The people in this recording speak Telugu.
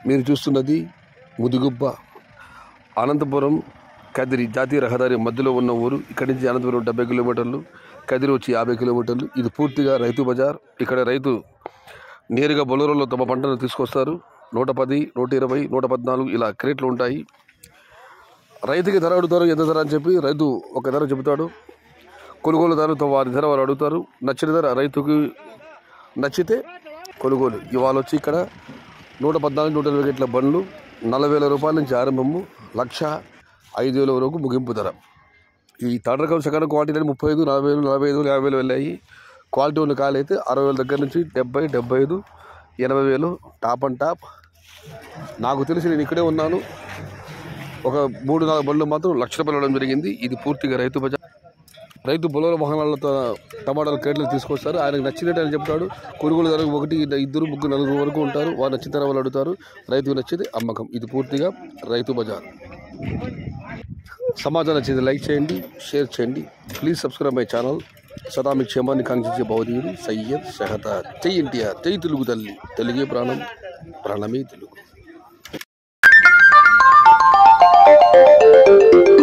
మీరు చూస్తున్నది ముదిగుబ్బ అనంతపురం కదిరి జాతీయ రహదారి మధ్యలో ఉన్న ఊరు. ఇక్కడి నుంచి అనంతపురం 70 కిలోమీటర్లు, కదిరి వచ్చి 50 కిలోమీటర్లు. ఇది పూర్తిగా రైతు బజార్. ఇక్కడ రైతు నేరుగా బొలెరోలో తమ పంటను తీసుకొస్తారు. 110, 120, 114 ఇలా క్రేట్లు ఉంటాయి. రైతుకి ధర అడుగుతారు, ఎంత ధర అని చెప్పి రైతు ఒక ధర చెబుతాడు. కొనుగోలుదారుతో వారి ధర వారు అడుగుతారు. నచ్చిన ధర రైతుకి నచ్చితే కొనుగోలు. ఇవాళ వచ్చి ఇక్కడ 114, 120 గేట్ల బండ్లు 40,000 రూపాయల నుంచి ఆరంభము, 1,05,000 వరకు ముగింపు ధర. ఈ థర్డ్ రకం సెకండ్ క్వాలిటీ 35, 40,000, 45,000, 50,000 వెళ్ళాయి. క్వాలిటీ ఉన్న కాయలు అయితే 60,000 దగ్గర నుంచి 70, 75, 80,000 టాప్ అండ్ టాప్. నాకు తెలిసి నేను ఇక్కడే ఉన్నాను. ఒక 3-4 బండ్లు మాత్రం 1,00,000 రూపాయలు ఇవ్వడం జరిగింది. ఇది పూర్తిగా రైతు బజార్. రైతు బొలెరో వాహనాలతో టమాటాలు క్రేట్లు తీసుకొస్తారు. ఆయనకు నచ్చినట్టు అని చెప్తాడు. కొనుగోలుదారు 1, 2, 3, 4 వరకు ఉంటారు. వారు నచ్చిన ధర వాళ్ళు అడుగుతారు. రైతుకు నచ్చేది అమ్మకం. ఇది పూర్తిగా రైతు బజార్. సమాచారం నచ్చింది లైక్ చేయండి, షేర్ చేయండి. Please subscribe my channel. సదా మీ క్షేమాన్ని కాంక్షించే భౌతికుడు సయ్యద్ షహతాజ్. జై ఎన్టీఆర్, జై తెలుగు తల్లి, తెలుగే ప్రాణం, ప్రాణమే తెలుగు.